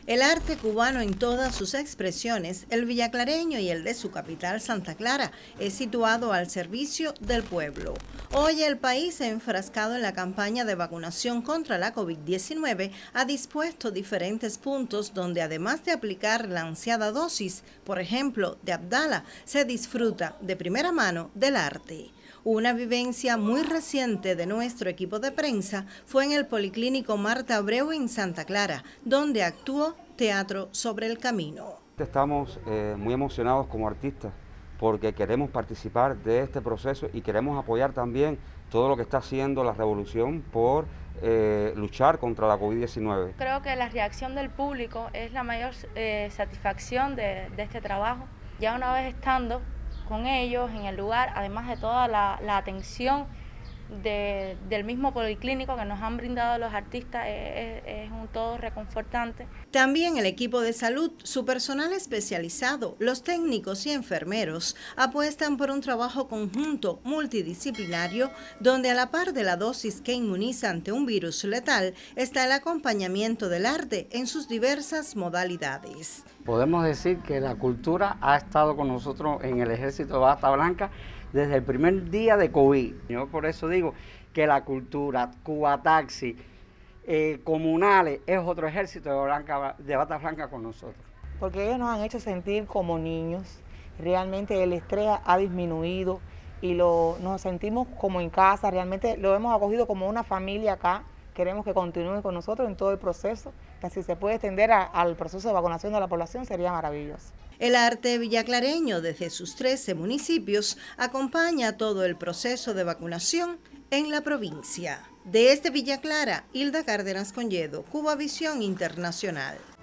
El arte cubano en todas sus expresiones, el villaclareño y el de su capital Santa Clara, es situado al servicio del pueblo. Hoy el país, enfrascado en la campaña de vacunación contra la COVID-19, ha dispuesto diferentes puntos donde, además de aplicar la ansiada dosis, por ejemplo, de Abdala, se disfruta de primera mano del arte. Una vivencia muy reciente de nuestro equipo de prensa fue en el Policlínico Marta Abreu en Santa Clara, donde actuó Teatro sobre el Camino. Estamos muy emocionados como artistas porque queremos participar de este proceso y queremos apoyar también todo lo que está haciendo la revolución por luchar contra la COVID-19. Creo que la reacción del público es la mayor satisfacción de este trabajo. Ya una vez estando con ellos en el lugar, además de toda la atención del mismo policlínico que nos han brindado los artistas, es un todo reconfortante. También el equipo de salud, su personal especializado, los técnicos y enfermeros apuestan por un trabajo conjunto multidisciplinario donde, a la par de la dosis que inmuniza ante un virus letal, está el acompañamiento del arte en sus diversas modalidades. Podemos decir que la cultura ha estado con nosotros en el Ejército de Bata Blanca desde el primer día de COVID. Yo por eso digo que la cultura, Cubataxi, comunales, es otro ejército de Bata Blanca con nosotros. Porque ellos nos han hecho sentir como niños, realmente el estrés ha disminuido y nos sentimos como en casa, realmente lo hemos acogido como una familia acá. Queremos que continúe con nosotros en todo el proceso, que si se puede extender al proceso de vacunación de la población sería maravilloso. El arte villaclareño, desde sus 13 municipios, acompaña todo el proceso de vacunación en la provincia. Desde Villa Clara, Hilda Cárdenas Conyedo, Cubavisión Internacional.